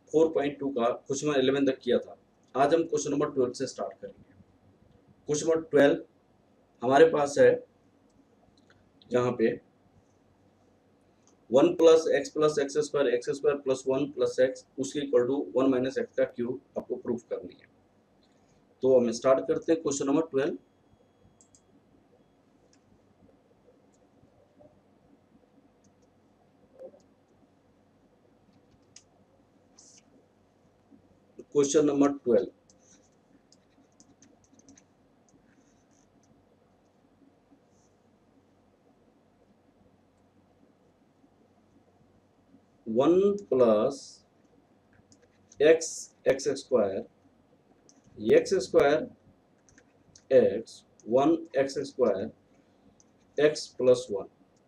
4.2 का question number 11 तक किया था। आज हम क्वेश्चन नंबर 12 से स्टार्ट करेंगे। क्वेश्चन नंबर 12 हमारे पास है यहाँ पे 1 plus X square plus 1 plus X उसके इक्वल टू 1 माइनस एक्स का क्यूब आपको प्रूफ करनी है। तो हम स्टार्ट करते हैं question number 12। Question number 12 1 plus X square X 1 X square X plus 1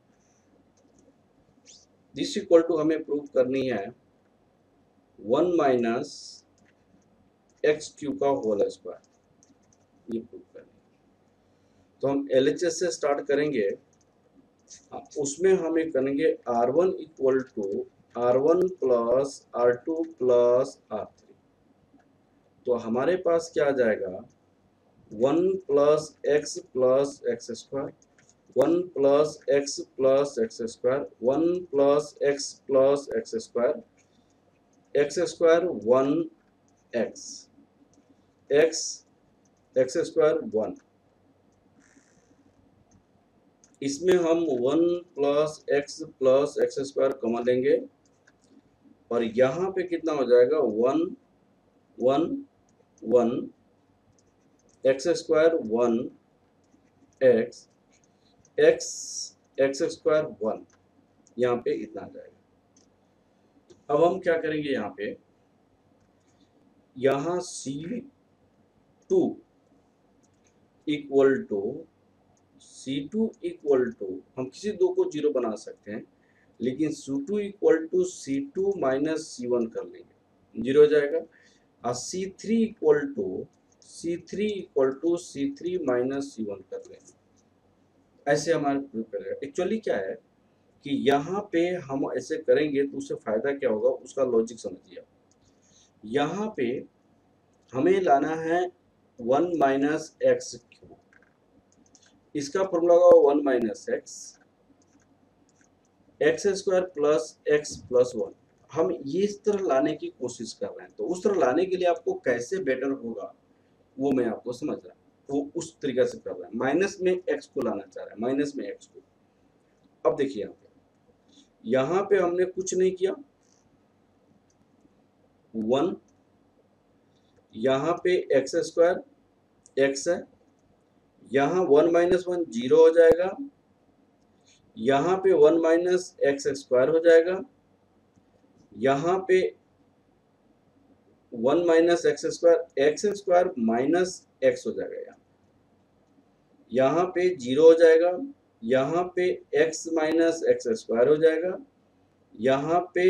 this equal to हमें प्रूव करनी है 1 माइनस एक्स क्यू का होल स्क्वायर, ये प्रूव करनी है। तो हम एलएचएस से स्टार्ट करेंगे। उसमें हम ये करेंगे R1 equal to R1 plus R2 plus R3। तो हमारे पास क्या आ जाएगा 1 plus X square 1 plus X square 1 plus X square 1 X X square 1। इसमें हम 1 प्लस एक्स स्क्वायर कॉमन लेंगे और यहाँ पे कितना हो जाएगा 1 1 1 X square 1 X X square 1, यहाँ पे इतना आ जाएगा। अब हम क्या करेंगे यहाँ C2 इक्वल टू हम किसी दो को जीरो बना सकते हैं, लेकिन C2 equal to C2 minus C1 कर लेंगे, जीरो हो जाएगा। और C3 equal to C3 minus C1 कर लेंगे। ऐसे हमारे प्रूव करेगा। एक्चुअली क्या है कि यहाँ पे हम ऐसे करेंगे तो उससे फायदा क्या होगा, उसका लॉजिक समझिए। यहाँ पे हमें लाना है 1 माइनस एक्स क्यूब, इसका फॉर्मूला होगा 1 minus X square plus X plus 1। हम ये इस तरह लाने की कोशिश कर रहे हैं, तो उस तरह लाने के लिए आपको कैसे बेटर होगा वो मैं आपको समझ रहा हूँ, वो उस तरीके से कर रहा है। माइनस में एक्स को लाना चाह रहा है, माइनस में एक्स को। अब देखिए यहाँ पे हमने कुछ नहीं किया, 1, यहाँ पे एक्स स्क्वायर एक्स है, यहाँ 1 माइनस 1 जीरो हो जाएगा, यहाँ पे 1 माइनस एक्स स्क्वायर हो जाएगा, यहाँ पे 1 minus X square minus X हो जाएगा, यहाँ पे जीरो हो जाएगा, यहाँ पे x माइनस एक्स स्क्वायर हो जाएगा, यहाँ पे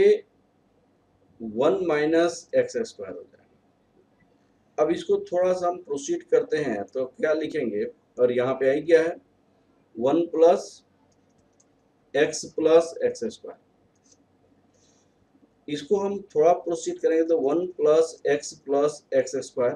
1 माइनस एक्स स्क्वायर हो जाएगा। अब इसको थोड़ा सा हम प्रोसीड करते हैं तो क्या लिखेंगे, और यहाँ पे आई क्या है 1 प्लस एक्स स्क्वायर। इसको हम थोड़ा प्रोसीड करेंगे तो 1 प्लस एक्स स्क्वायर।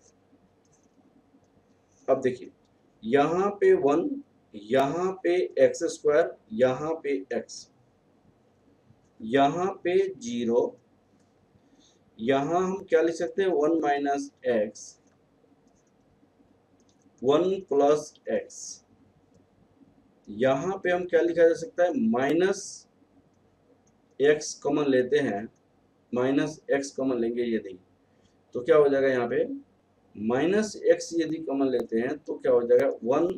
अब देखिए यहाँ पे 1, यहाँ पे एक्स स्क्वायर, यहाँ पे एक्स, यहाँ पे जीरो, यहाँ हम क्या लिख सकते हैं 1 माइनस एक्स 1 प्लस एक्स, यहाँ पे हम क्या लिखा जा सकता है माइनस एक्स कॉमन लेते हैं, माइनस एक्स कॉमन लेंगे यदि तो क्या हो जाएगा, यहाँ पे माइनस एक्स यदि कॉमन लेते हैं तो क्या हो जाएगा 1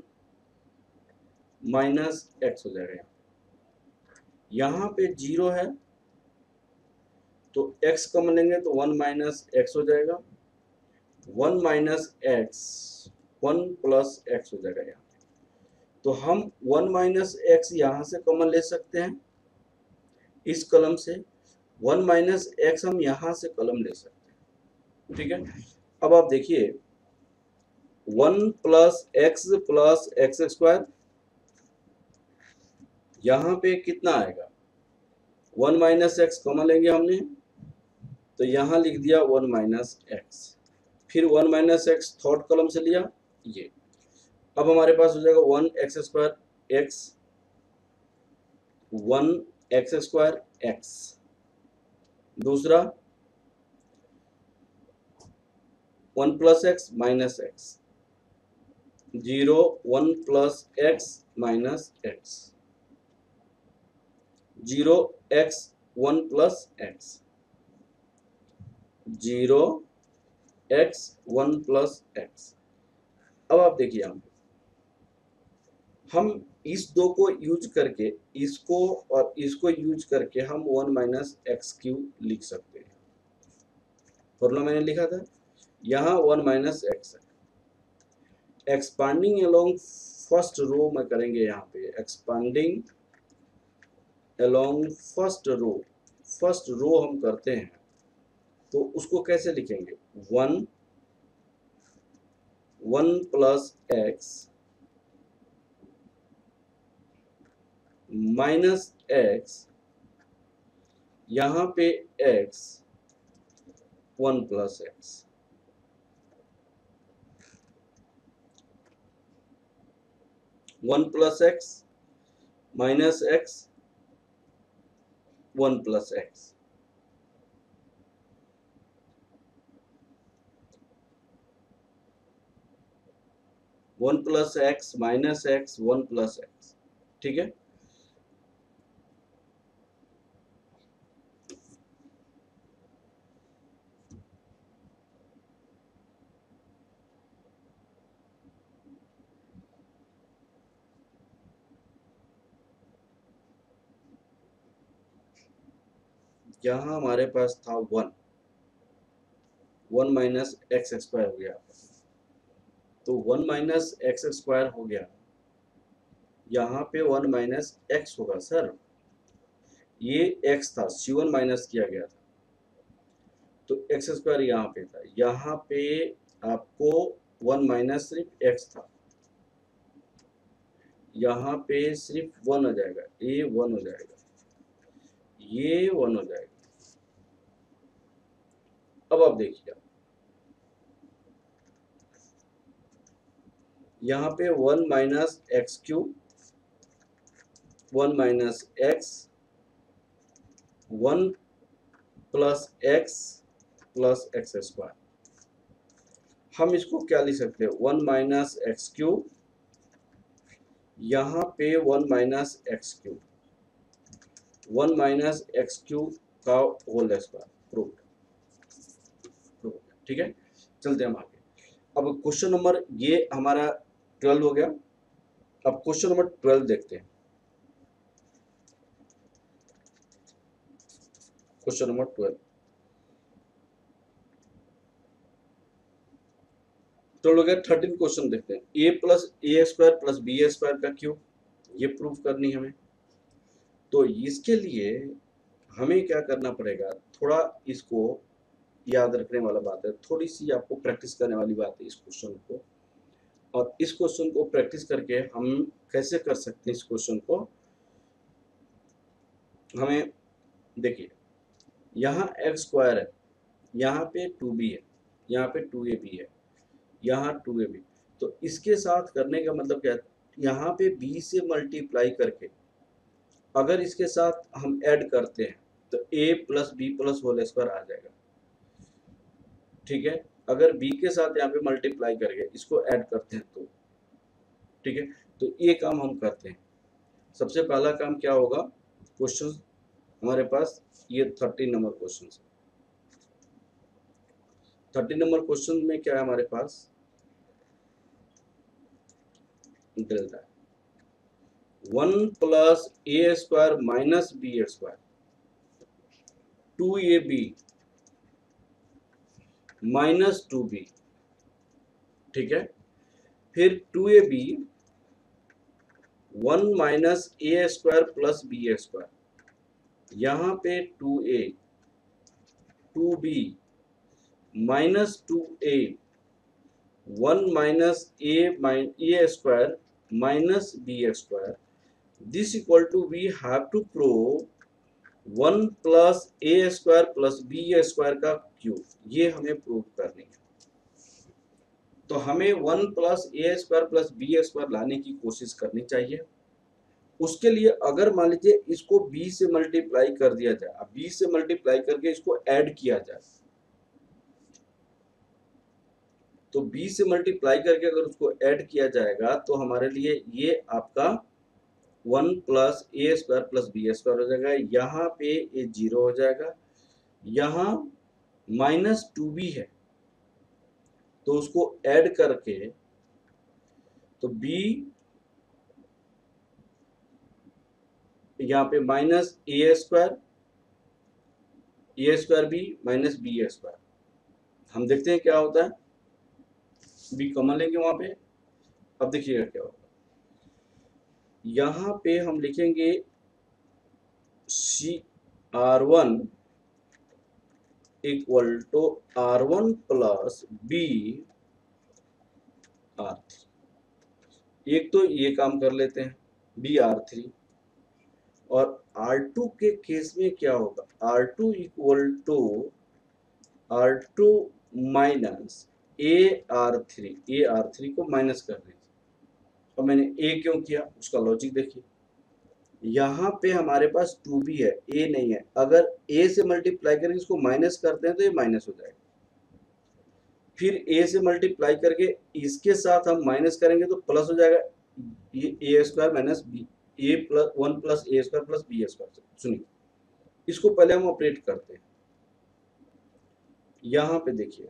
माइनस एक्स हो जाएगा। यहाँ पे जीरो है तो x कॉमन लेंगे तो 1 माइनस एक्स हो जाएगा, 1 माइनस एक्स 1 प्लस एक्स हो जाएगा यहाँ। तो हम 1 माइनस एक्स यहाँ से कॉमन ले सकते हैं इस कलम से, 1 माइनस एक्स हम यहाँ से कलम ले सकते हैं, ठीक है। अब आप देखिए 1 प्लस एक्स स्क्वायर, यहाँ पे कितना आएगा 1 माइनस एक्स कॉमन लेंगे हमने, तो यहाँ लिख दिया 1 माइनस एक्स, फिर 1 माइनस एक्स थर्ड कॉलम से लिया ये। अब हमारे पास हो जाएगा 1 X square X, 1 X square X, दूसरा 1 plus X minus X, 0 1 plus X minus X, 0 X 1 plus X, 0 X 1 plus X. अब आप देखिए हम इस दो को यूज करके, इसको और इसको यूज करके हम 1 माइनस एक्स क्यूब लिख सकते हैं। फॉर्मूला मैंने लिखा था, यहाँ 1 माइनस एक्स है, एक्सपांडिंग अलोंग फर्स्ट रो में करेंगे, यहाँ पे एक्सपांडिंग अलोंग फर्स्ट रो हम करते हैं, तो उसको कैसे लिखेंगे, 1 प्लस एक्स माइनस एक्स, यहाँ पे X 1 plus X, 1 plus X minus X 1 plus X, one plus X minus X 1 plus X. ठीक है, यहाँ हमारे पास था 1 माइनस एक्स स्क्वायर हो गया, तो 1 माइनस एक्स स्क्वायर हो गया, यहाँ पे 1 माइनस एक्स होगा सर, ये एक्स था, C1 माइनस किया गया था, तो एक्स स्क्वायर यहाँ पे था, यहाँ पे आपको 1 माइनस सिर्फ एक्स था, यहाँ पे सिर्फ 1 हो जाएगा, ये 1 हो जाएगा, ये 1 हो जाएगा। अब आप देखिए, यहाँ पे 1 minus X cube, 1 minus X, 1 plus X square. हम इसको क्या लिख सकते हैं, 1 माइनस एक्स क्यूब, यहाँ पे 1 minus X cube, 1 minus X cube का होल स्क्वायर, प्रूफ। ठीक है, चलते हैं हम आगे। अब क्वेश्चन नंबर, ये हमारा 12 हो गया। अब क्वेश्चन नंबर 12 देखते हैं। क्वेश्चन नंबर 12 हो गया। 13 क्वेश्चन देखते हैं। A plus A square plus B square का क्यूब, ये प्रूफ करनी है हमें। तो इसके लिए हमें क्या करना पड़ेगा, थोड़ा इसको याद रखने वाला बात है, थोड़ी सी आपको प्रैक्टिस करने वाली बात है इस क्वेश्चन को। और इस क्वेश्चन को प्रैक्टिस करके हम कैसे कर सकते हैं इस क्वेश्चन को, हमें देखिए, यहाँ एक्स स्क्वायर है, यहाँ पे 2b है, यहाँ पे 2ab है, यहाँ 2ab, तो इसके साथ करने का मतलब क्या है, यहाँ पे b से मल्टीप्लाई करके अगर इसके साथ हम ऐड करते हैं तो a plus B plus whole square आ जाएगा। ठीक है, अगर b के साथ यहाँ पे मल्टीप्लाई करके इसको ऐड करते हैं तो, ठीक है, तो ये काम हम करते हैं। सबसे पहला काम क्या होगा, क्वेश्चन हमारे पास ये 13 नंबर क्वेश्चन है। 13 नंबर क्वेश्चन में क्या है हमारे पास, डेल्टा 1 प्लस ए square minus B square, 2ab minus 2b। ठीक है, फिर 2ab 1 माइनस ए स्क्वायर प्लस बी स्क्वायर, यहाँ पे 2a 2b minus 2a 1 minus A square minus b square, this equal to we have to prove 1 plus A square plus B square का cube, ये हमें prove करनी है। तो हमें 1 plus ए square plus B square लाने की कोशिश करनी चाहिए। उसके लिए अगर मान लीजिए इसको b से मल्टीप्लाई कर दिया जाए, अब b से मल्टीप्लाई करके इसको ऐड किया जाए, तो b से मल्टीप्लाई करके अगर उसको ऐड किया जाएगा तो हमारे लिए ये आपका 1 प्लस ए स्क्वायर प्लस बी स्क्वायर हो जाएगा। यहाँ पे ये 0 हो जाएगा, यहाँ -2b है तो उसको ऐड करके तो b यहाँ पे माइनस ए square b minus B square, हम देखते हैं क्या होता है। बी कॉमन लेंगे वहां पे, अब देखिएगा क्या होगा। यहाँ पे हम लिखेंगे CR1 equal to R1 plus B R3। एक तो ये काम कर लेते हैं BR3, और R2 के केस में क्या होगा, R2 equal to R2 minus AR3 को माइनस कर दीजिए। और मैंने A क्यों किया उसका लॉजिक देखिए, यहाँ पे हमारे पास 2b है, A नहीं है। अगर A से मल्टीप्लाई करके इसको माइनस करते हैं तो ये माइनस हो जाएगा, फिर A से मल्टीप्लाई करके इसके साथ हम माइनस करेंगे तो प्लस हो जाएगा, ये a square minus b, a plus 1 plus A square plus B square. सुनिए इसको पहले हम ऑपरेट करते हैं। यहाँ पे देखिए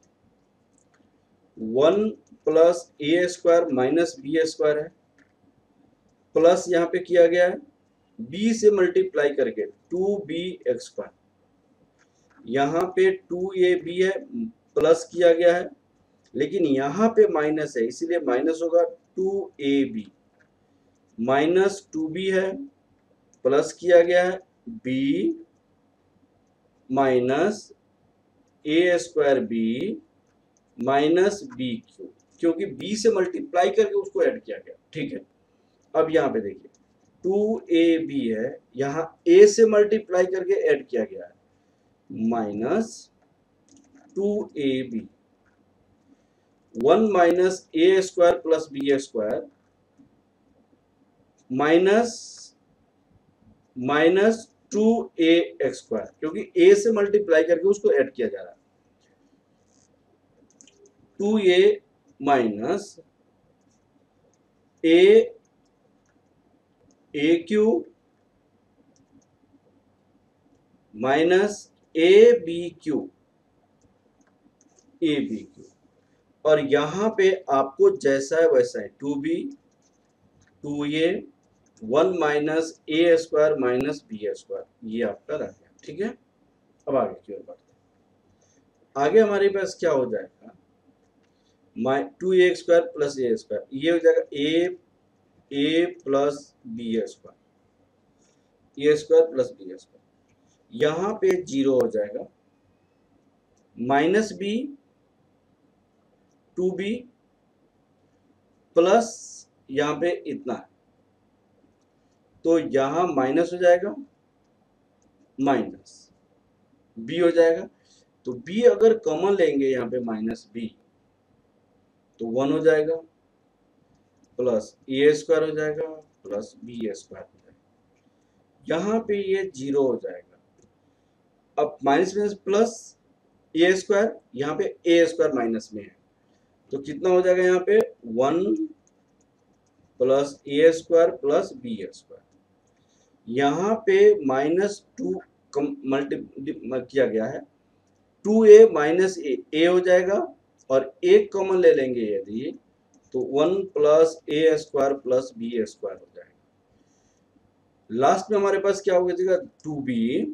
1 प्लस ए स्क्वायर माइनस बी स्क्वायर है, प्लस यहाँ पे किया गया है b से मल्टीप्लाई करके 2b स्क्वायर, यहाँ पे 2ab है प्लस किया गया है, लेकिन यहाँ पे माइनस है इसीलिए माइनस होगा 2ab, माइनस 2b है प्लस किया गया है b माइनस ए square b minus b cube, क्योंकि b से मल्टीप्लाई करके उसको ऐड किया गया। ठीक है, अब यहाँ पे देखिए 2ab है, यहाँ a से मल्टीप्लाई करके ऐड किया गया है माइनस 2ab, 1 माइनस ए square plus B square minus 2a square, क्योंकि a से मल्टीप्लाई करके उसको ऐड किया जा रहा है। 2a minus a cube minus a b cube, और यहां पे आपको जैसा है वैसा है 2b 2a 1 माइनस ए स्क्वायर माइनस बी स्क्वायर, ये आपका रह गया। ठीक है, अब आगे की ओर बढ़ते हैं। आगे हमारे पास क्या हो जाएगा, 2a स्क्वायर प्लस ए स्क्वायर, ये हो जाएगा a plus B square, a square plus B square, यहाँ पे 0 हो जाएगा, माइनस बी 2b प्लस यहाँ पे इतना है तो यहाँ माइनस हो जाएगा, माइनस b हो जाएगा, तो b अगर कॉमन लेंगे यहाँ पे माइनस b तो 1 हो जाएगा, प्लस ए स्क्वायर हो जाएगा प्लस बी स्क्वायर हो जाएगा, यहाँ पे ये 0 हो जाएगा। अब माइनस माइनस प्लस ए स्क्वायर, यहाँ पे ए स्क्वायर माइनस में है तो कितना हो जाएगा, यहाँ पे 1 प्लस ए स्क्वायर प्लस बी स्क्वायर, यहाँ पे -2 मल्टी किया गया है, 2a माइनस ए हो जाएगा, और एक कॉमन ले लेंगे यदि तो 1 प्लस ए स्क्वायर प्लस बी स्क्वायर हो जाएगा। लास्ट में हमारे पास क्या हो जाएगा, 2b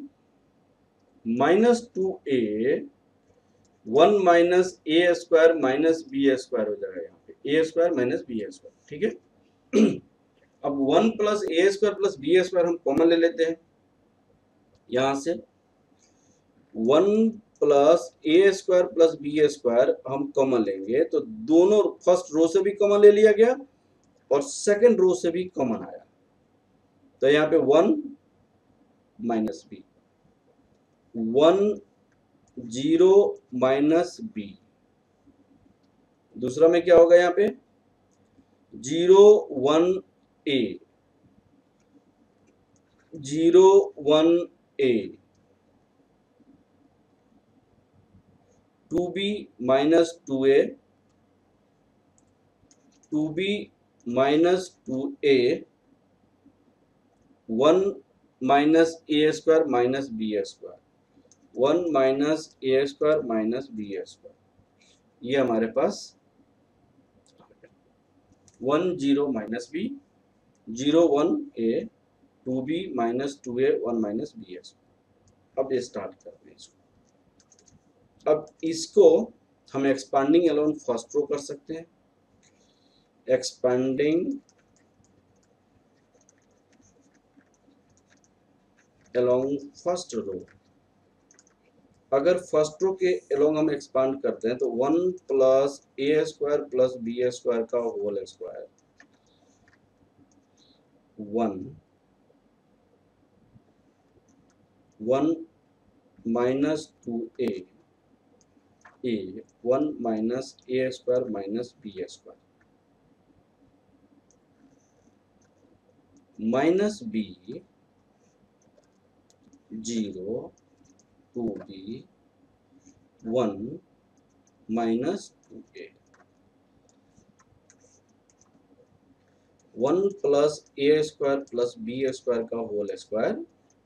माइनस 2a 1 माइनस ए स्क्वायर माइनस बी स्क्वायर हो जाएगा, यहाँ पे a square minus B square. ठीक है, अब 1 प्लस ए स्क्वायर प्लस बी स्क्वायर हम कॉमन ले लेते हैं, यहां से 1 प्लस ए स्क्वायर प्लस बी स्क्वायर हम कॉमन लेंगे तो दोनों फर्स्ट रो से भी कॉमन ले लिया गया और सेकंड रो से भी कॉमन आया, तो यहाँ पे 1 माइनस बी, 1 0 माइनस बी। दूसरा में क्या होगा यहाँ पे 0 1 a, 0 1 a, 2b minus 2a, 2b minus 2a, 1 minus A square minus B square, 1 minus A square minus B square. ये हमारे पास 1 0 minus b, 0 1 a, 2b minus 2a, 1 minus B square. अब ये स्टार्ट करते हैं इसको। अब इसको हम एक्सपांडिंग अलोन फर्स्ट रो कर सकते हैं। एक्सपांडिंग अलोंग फर्स्ट रो, अगर फर्स्ट रो के अलोंग हम एक्सपांड करते हैं तो 1 प्लस ए स्क्वायर प्लस बी स्क्वायर का whole square, 1 minus 2a, 1 minus ए square minus B square, minus b 0 2b 1 minus 2a, 1 plus ए स्क्वायर प्लस बी स्क्वायर का whole square,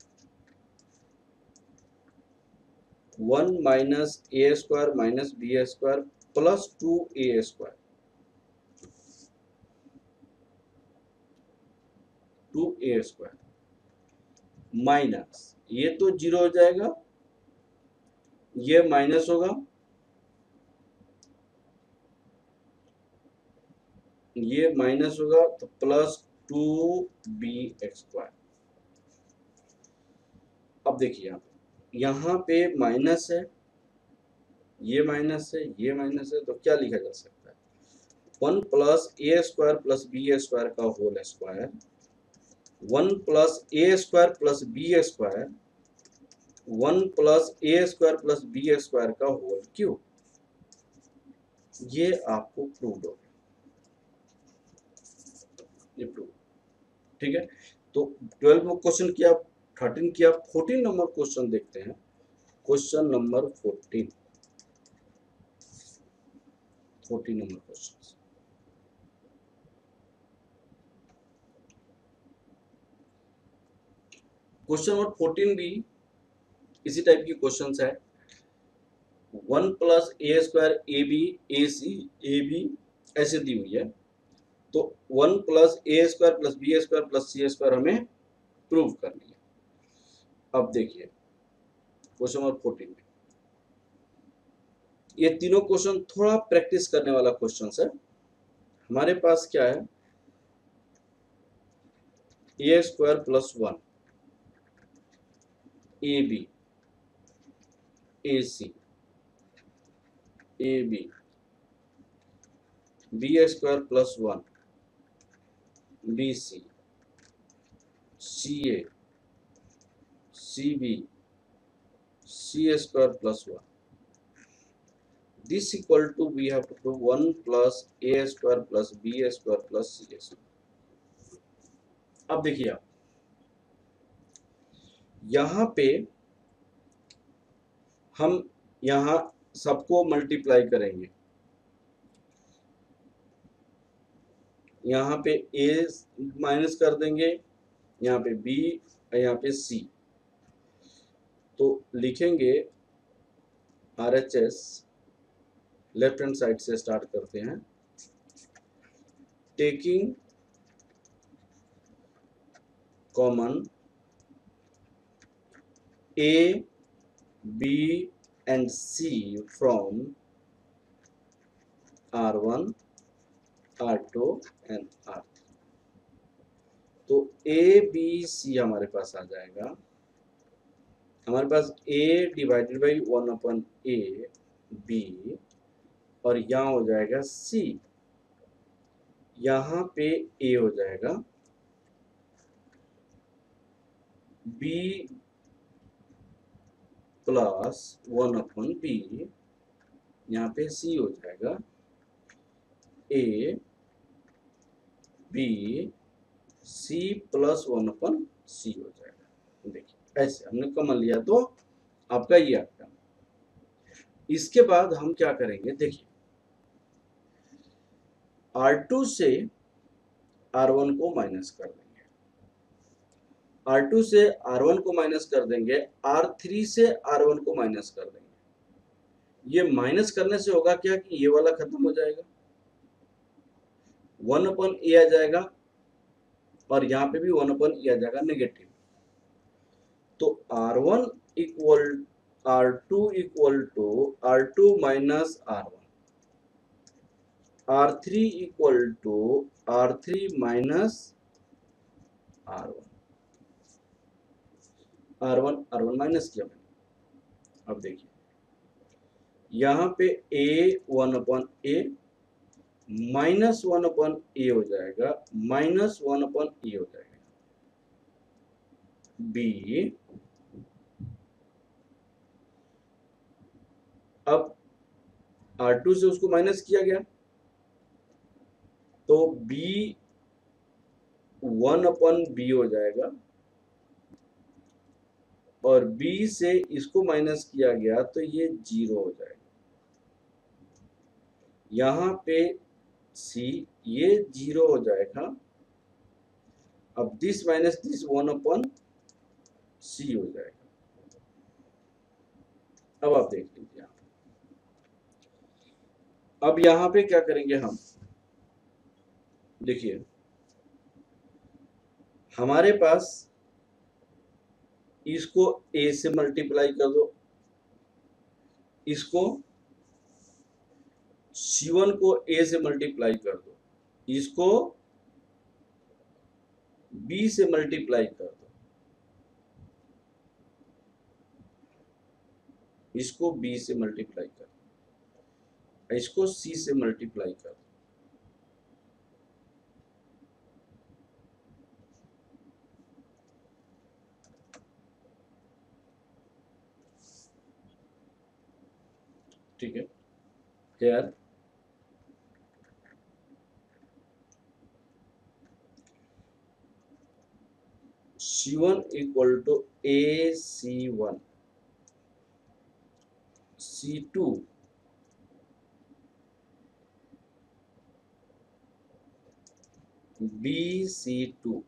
1 minus ए square minus B square plus 2a square, 2a square minus, ये तो 0 हो जाएगा, ये minus होगा, ये minus होगा तो प्लस 2b स्क्वायर। अब देखिए यहाँ पे माइनस है, ये माइनस है, ये माइनस है, तो क्या लिखा जा सकता है 1 प्लस ए स्क्वायर प्लस बी स्क्वायर का होल स्क्वायर, 1 प्लस ए square plus B square, 1 plus ए स्क्वायर प्लस बी स्क्वायर का होल क्यूब। ये आपको प्रूव हो, ये प्रूव, ठीक है। तो 12 क्वेश्चन किया, 13 किया, 14 नंबर क्वेश्चन देखते हैं। Question number 14 number question, question number 14 भी इसी टाइप की क्वेश्चन है। 1 plus A square a b a c a b ऐसे दी हुई है, तो 1 प्लस ए square plus B square plus c square हमें प्रूव करनी है। अब देखिए क्वेश्चन नंबर 14 में ये तीनों क्वेश्चन थोड़ा प्रैक्टिस करने वाला क्वेश्चन है। हमारे पास क्या है a square plus 1 a b a c a b, b square plus 1 b c c a c b c square plus 1, this equal to we have to prove 1 plus a square plus b square plus c square। अब देखिए आप यहां पे हम यहां सबको multiply करेंगे, यहाँ पे a माइनस कर देंगे, यहाँ पे b और यहाँ पे c, तो लिखेंगे RHS, लेफ्ट हैंड साइड से स्टार्ट करते हैं, taking common A, B and C from R1, R2 and R3। तो A, B, C हमारे पास आ जाएगा, हमारे पास A डिवाइडेड बाई 1 अपन A, B और यहाँ हो जाएगा C, यहाँ पे A हो जाएगा, B प्लस 1/b, यहाँ पे c हो जाएगा a b c plus 1/c हो जाएगा। देखिए ऐसे हमने कॉमन लिया तो आपका ये आपका। इसके बाद हम क्या करेंगे, देखिए R2 से R1 को माइनस कर देंगे, R2 से R1 को माइनस कर देंगे, R3 से R1 को माइनस कर देंगे। ये माइनस करने से होगा क्या कि ये वाला खत्म हो जाएगा, 1/a आ जाएगा और यहाँ पे भी 1/a आ जाएगा नेगेटिव। तो R1 equal R2 equal to R2 minus R1, R3 equal to R3 minus R1, R1 minus किया मैंने। अब देखिए यहाँ पे a 1/a माइनस 1/a हो जाएगा, माइनस 1/a हो जाएगा, b अब R2 से उसको माइनस किया गया तो b 1/b हो जाएगा, और b से इसको माइनस किया गया तो ये 0 हो जाएगा। यहाँ पे c ये 0 हो जाएगा। अब दिस माइनस दिस 1/c हो जाएगा। अब आप देख लीजिए, अब यहाँ पे क्या करेंगे हम, देखिए हमारे पास इसको a से मल्टीप्लाई कर दो, इसको C1 को a से मल्टीप्लाई कर दो, इसको b से मल्टीप्लाई कर दो, इसको b से मल्टीप्लाई कर दो, इसको c से मल्टीप्लाई कर दो। ठीक है, clear? C1 equal to AC1, C2 BC2,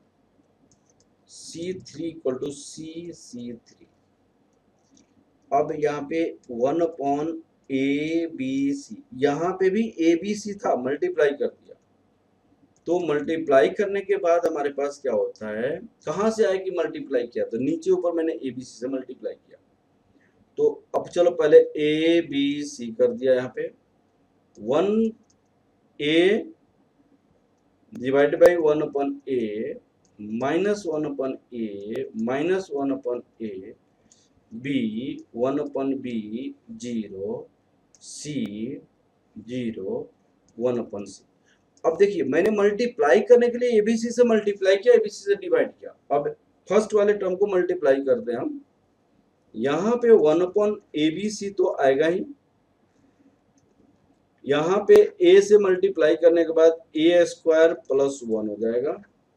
C3 equal to CC3। अब यहाँ पे 1/ABC, यहाँ पे भी ABC था, मल्टीप्लाई कर दिया। तो मल्टीप्लाई करने के बाद हमारे पास क्या होता है, कहाँ से आए कि मल्टीप्लाई किया, तो नीचे ऊपर मैंने ABC से मल्टीप्लाई किया। तो अब चलो पहले ABC कर दिया, यहाँ पे 1A divide by 1/a minus 1/a minus 1/a b 1/b 0 c 0 1/c। अब देखिए मैंने मल्टीप्लाई करने के लिए एबीसी से मल्टीप्लाई किया, एबीसी से डिवाइड किया। अब फर्स्ट वाले टर्म को मल्टीप्लाई करते हैं हम, यहाँ पे 1/abc तो आएगा ही, यहाँ पे a से मल्टीप्लाई करने के बाद a स्क्वायर प्लस 1 हो जाएगा,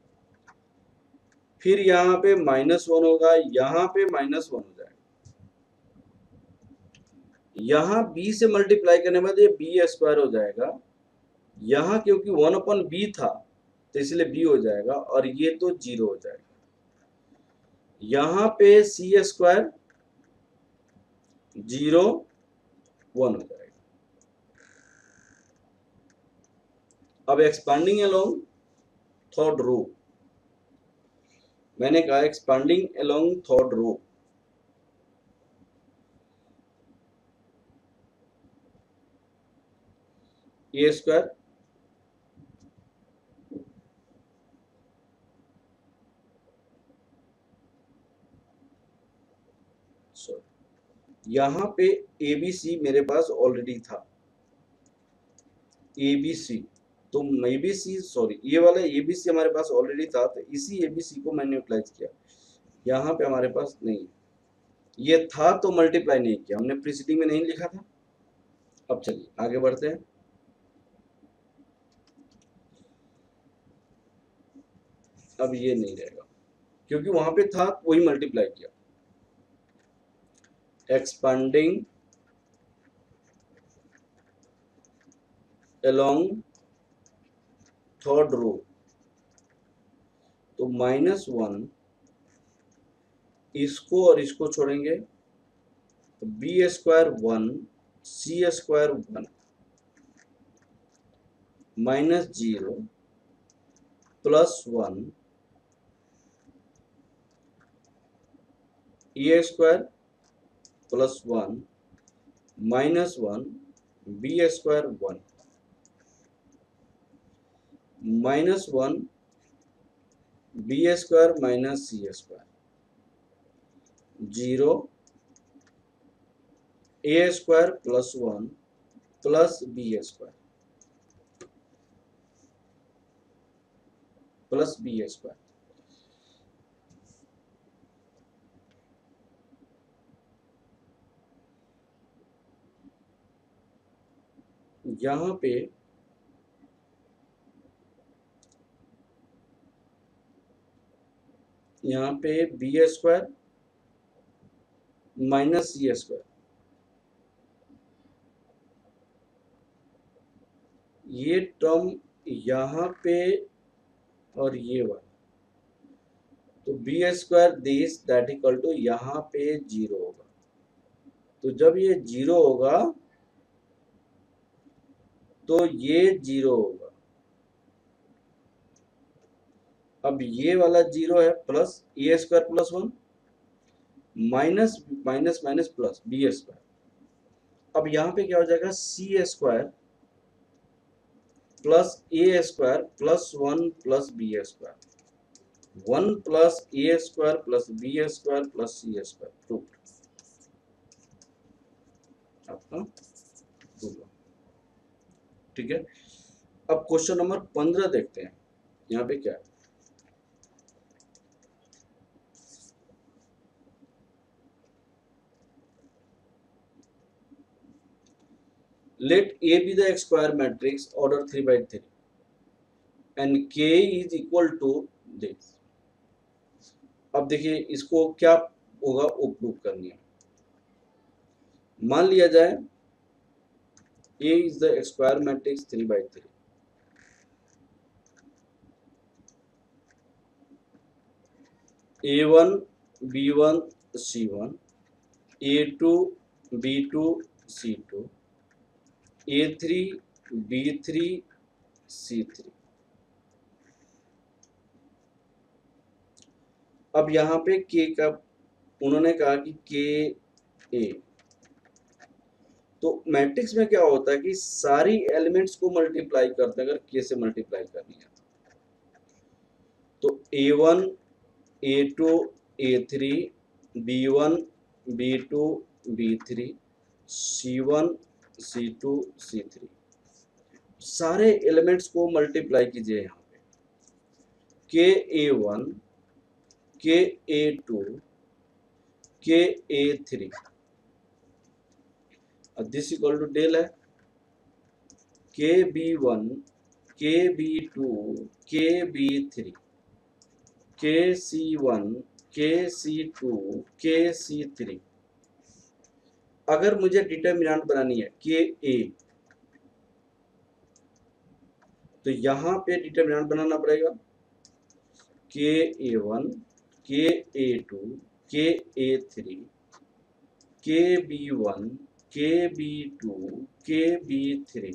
फिर यहाँ पे -1 होगा, यहाँ पे -1 हो जाएगा। यहाँ b से मल्टीप्लाई करने के बाद ये b स्क्वायर हो जाएगा, यहाँ क्योंकि 1/b था तो इसलिए b हो जाएगा, और ये तो 0 हो जाएगा। यहाँ पे c स्क्वायर 0 1 हो जाएगा। अब एक्सपांडिंग अलोंग थर्ड रो, मैंने कहा expanding along third row, a square यहाँ पे ABC मेरे पास ऑलरेडी था, ABC तो ABC सॉरी ये वाला ABC हमारे पास ऑलरेडी था, तो इसी ABC को मैंने यूटिलाइज किया, यहाँ पे हमारे पास नहीं है। ये था तो मल्टीप्लाई नहीं किया हमने, प्रीसीडिंग में नहीं लिखा था। अब चलिए आगे बढ़ते हैं। अब ये नहीं रहेगा क्योंकि वहां पे था वही मल्टीप्लाई किया। एक्सपांडिंग अलोंग थर्ड रो, तो -1 इसको और इसको छोड़ेंगे तो b² 1 c² 1 -0 +1 a² +1 -1 b² 1 -1 b² -c² 0 a² +1 b² b²। यहाँ पे b² -c², ये टर्म यहाँ पे और ये वाला, तो b² this that equal to यहाँ पे 0 होगा। तो जब ये 0 होगा तो ये 0 होगा। अब ये वाला 0 है, plus a² +1 minus minus minus plus b²। अब यहाँ पे क्या हो जाएगा, c² plus a² +1 plus b², 1 plus a² plus b² plus c², proved. आपका ठीक है। अब क्वेश्चन नंबर 15 देखते हैं, यहाँ पे क्या है। Let A be the square matrix order 3/3 and K is equal to this। अब देखिए इसको क्या होगा, वो प्रूव करनी है। मान लिया जाए A is the square matrix 3/3, A1 B1 C1 A2 B2 C2 A3 B3 C3। अब यहाँ पे K का उन्होंने कहा कि K A, तो मैट्रिक्स में क्या होता है कि सारी एलिमेंट्स को मल्टीप्लाई करते हैं अगर K से मल्टीप्लाई करनी है। तो A1 A2 A3 B1 B2 B3 C1 C2 C3, सारे एलिमेंट्स को मल्टीप्लाई कीजिए यहाँ पे। KA1 KA2 KA3 this equal to del है KB1 KB2 KB3 KC1 KC2 KC3। अगर मुझे डिटरमिनेंट बनानी है KA, तो यहाँ पे डिटरमिनेंट बनाना पड़ेगा KA1 KA2 KA3 KB1 KB2 KB3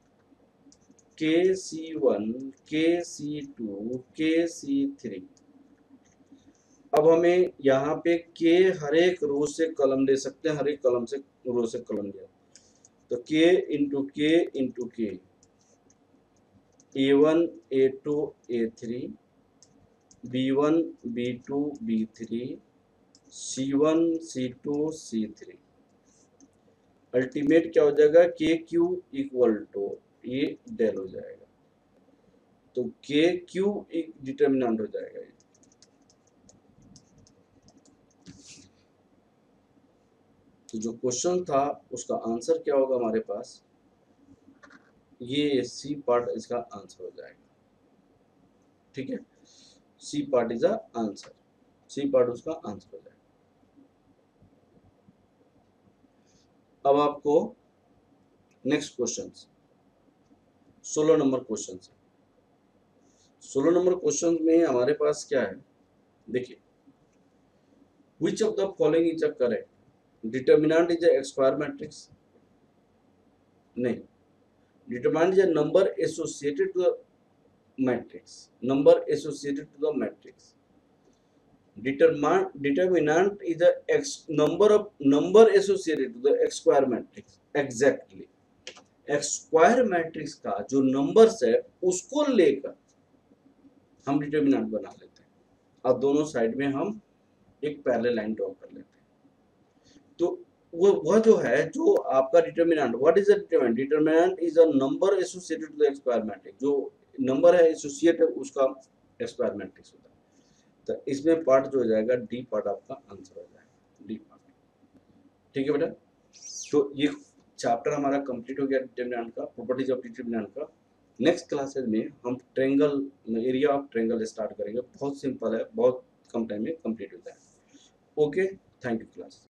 KC1 KC2 KC3। अब हमें यहाँ पे K हर एक रो से कॉलम ले सकते हैं, हर एक कॉलम से रो से कॉलम लिया, तो K into K A1 A2 A3 B1 B2 B3 C1 C2 C3। Ultimate क्या हो जाएगा, KQ इक्वल टू ये डेल हो जाएगा, तो KQ एक डिटर्मिनेंट हो जाएगा। तो जो क्वेश्चन था उसका आंसर क्या होगा हमारे पास, ये सी पार्ट इसका आंसर हो जाएगा। ठीक है, c part is the answer, c part उसका आंसर हो जाएगा। अब आपको नेक्स्ट क्वेश्चन 16 नंबर क्वेश्चन है। 16 नंबर क्वेश्चन में हमारे पास क्या है, देखिए, which of the following is a correct, determinant is a square matrix, नहीं, determinant is a number associated to the matrix, number associated to the matrix, determinant is a number associated to the x square matrix, exactly, x square matrix का जो numbers है उसको लेकर हम determinant बना लेते हैं। अब दोनों साइड में हम एक पैरेलल लाइन ड्रॉ कर लेते हैं। तो वह जो है, जो आपका determinant, what is the determinant, determinant is a number associated to the x square matrix, जो नंबर है एसोसिएट है उसका एक्स स्क्वायर मैट्रिक्स होता है। तो इसमें पार्ट जो हो जाएगा डी पार्ट आपका आंसर हो जाएगा, डी पार्ट। ठीक है बेटा, तो ये चैप्टर हमारा कंप्लीट हो गया डिटर्मिनेंट का, प्रॉपर्टीज ऑफ डिटर्मिनेंट का। नेक्स्ट क्लासेस में हम triangle, area of triangle start करेंगे। बहुत सिंपल है, बहुत कम टाइम में कंप्लीट होता है। Okay, thank you class.